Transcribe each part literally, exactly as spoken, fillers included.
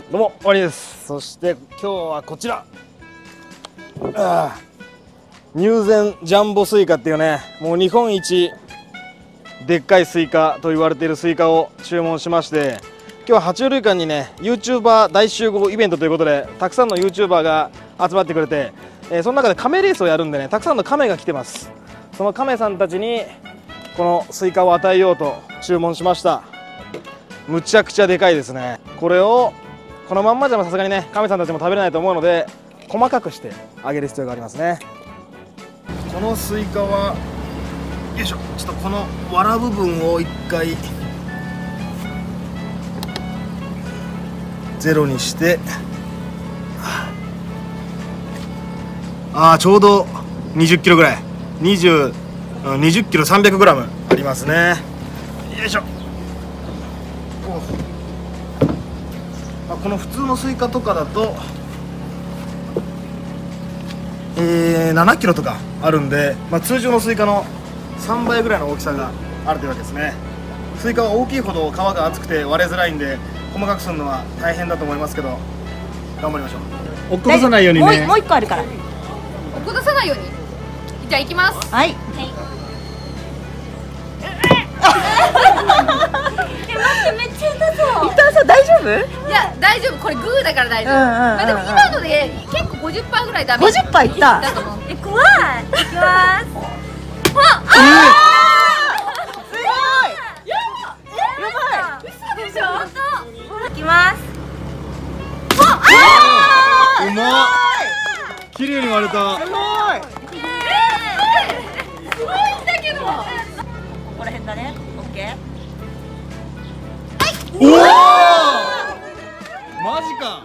どうも終わりです。そして今日はこちら、あ入善ジャンボスイカっていうね、もう日本一でっかいスイカと言われているスイカを注文しまして、今日は爬虫類館にね ユーチューバー 大集合イベントということで、たくさんの ユーチューバー が集まってくれて、えー、その中でカメレースをやるんでね、たくさんのカメが来てます。そのカメさんたちにこのスイカを与えようと注文しました。むちゃくちゃでかいですね。これをこのまんまじゃさすがにね、カメさんたちも食べれないと思うので、細かくしてあげる必要がありますね。このスイカはよいしょ、ちょっとこの藁部分を一回ゼロにして、ああちょうどにじゅっキロぐらい、にじゅう、にじゅっキロさんびゃくグラムありますね。よいしょ。この普通のスイカとかだと、えー、ななキロとかあるんで、まあ、通常のスイカのさんばいぐらいの大きさがあるというわけですね。スイカは大きいほど皮が厚くて割れづらいんで、細かくするのは大変だと思いますけど、頑張りましょう。落っことさないようにね。 もう一個あるから。 落っことさないように。じゃあ行きます。 はい。え、待って、めっちゃ痛そう。痛そう、大丈夫？ いや、大丈夫。これグーだから大丈夫。まあでも今ので結構 ごじゅっパーセント ぐらいダメ。 ごじゅっパーセント いった。 だと思う。 え、怖い。いきます。あ、あすごい。やばい。嘘でしょ。いきます。ああうまっ。綺麗に割れた。 すごい。 すごいんだけど。 ここら辺だね。オッケー。 おおマジか。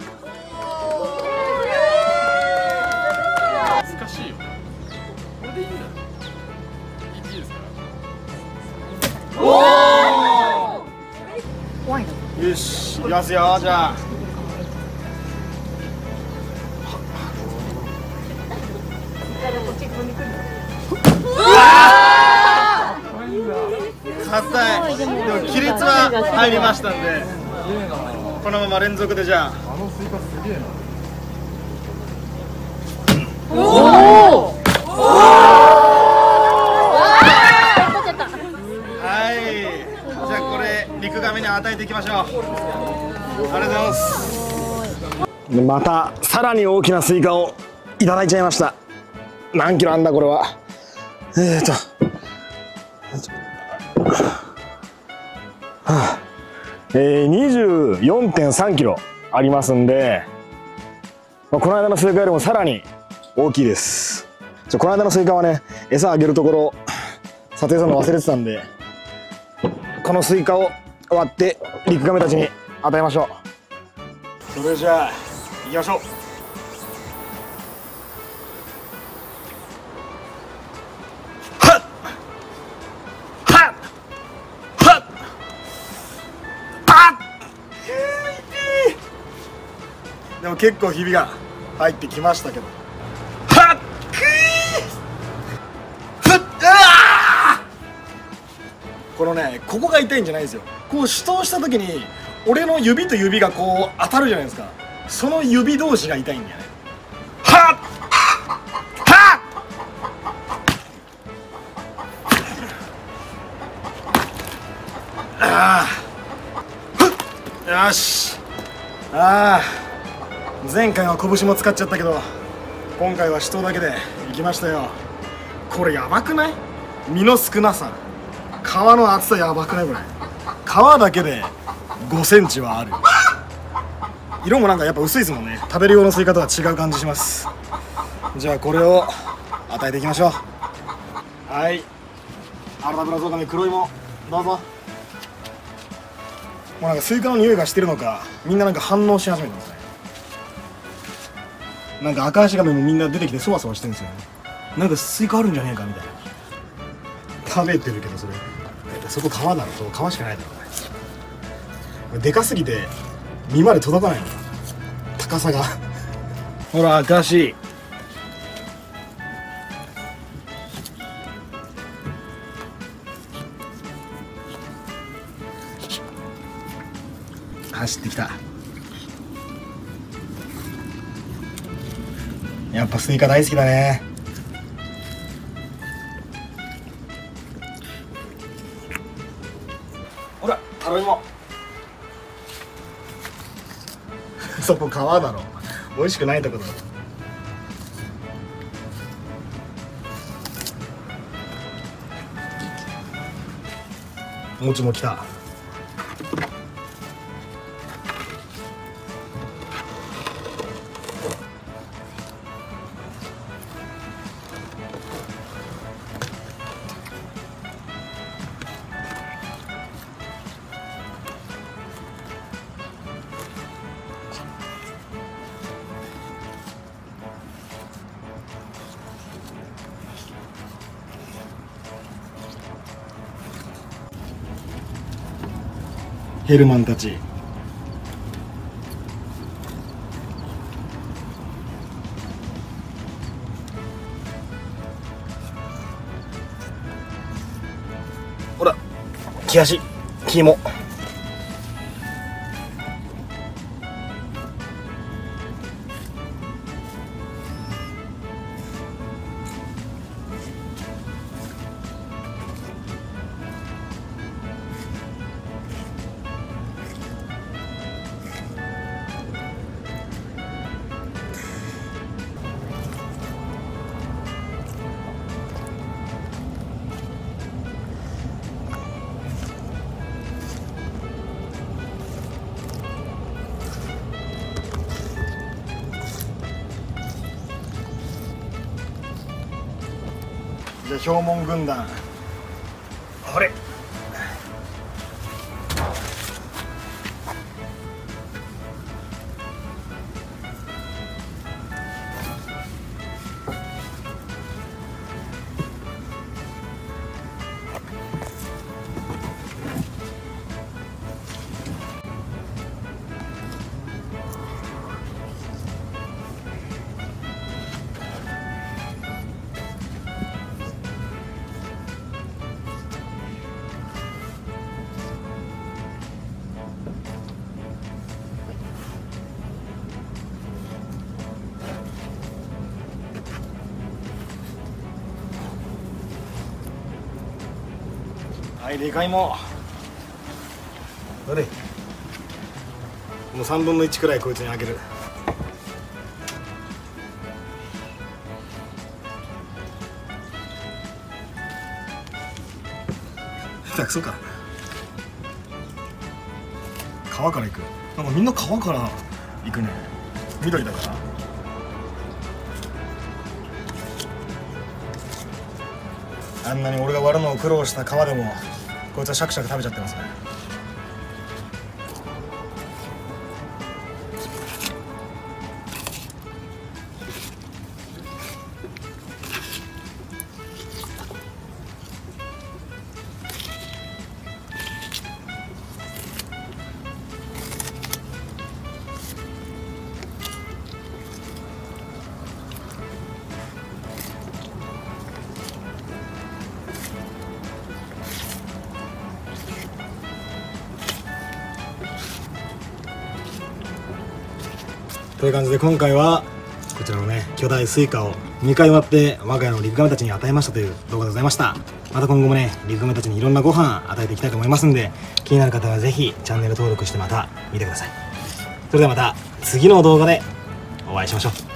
難しいよ。これでいいんだよ。いいですか。 おお怖いの。 よし、いきますよ。じゃあ硬い。でも規律は入りましたんで、このまま連続で。じゃああのスイカすげえな。 おおはい、じゃあこれリクガメに与えていきましょう。ありがとうございます。でまたさらに大きなスイカをいただいちゃいました。何キロあんだこれは。えーとはあ、えー、にじゅうよんてんさんキロありますんで、まあ、この間のスイカよりもさらに大きいです。ちょこの間のスイカはね、餌あげるところ撮影するの忘れてたんで、このスイカを割ってリクガメたちに与えましょう。それじゃあ行きましょう。でも結構ひびが入ってきましたけど、はっくーふっあーこのね、ここが痛いんじゃないんですよ。こう手刀した時に俺の指と指がこう当たるじゃないですか。その指同士が痛いんだよね。はっはっああよし。ああ前回は拳も使っちゃったけど、今回は手刀だけでいきましたよ。これやばくない？身の少なさ、皮の厚さやばくない？これ皮だけでごセンチはある。色もなんかやっぱ薄いですもんね。食べる用のスイカとは違う感じします。じゃあこれを与えていきましょう。はい、アルダブラゾウガメ黒いもどうぞ。もうなんかスイカの匂いがしてるのか、みんななんか反応し始めてますね。なんか赤足ガメもみんな出てきてそわそわしてるんですよね。なんかスイカあるんじゃねえかみたいな。食べてるけどそれそこ皮だろ。そう皮しかないだろこれ。でかすぎて身まで届かないの、高さが。ほら赤足。走ってきた。 やっぱスイカ大好きだね。ほらタロイモそこ皮だろ、美味しくないとこだろ。餅もきた。ヘルマンたち。ほら木足木芋。じゃあ氷門軍団、あれはい、でかいもどれもうさんぶんのいちくらいこいつにあげる。たくそか。川から行く。なんかみんな川から行くね。緑だから。あんなに俺が割るのを苦労した皮でもこいつはシャクシャク食べちゃってますね。という感じで今回はこちらのね巨大スイカをにかい割って我が家のリクガメたちに与えましたという動画でございました。また今後もねリクガメたちにいろんなご飯与えていきたいと思いますんで、気になる方はぜひチャンネル登録してまた見てください。それではまた次の動画でお会いしましょう。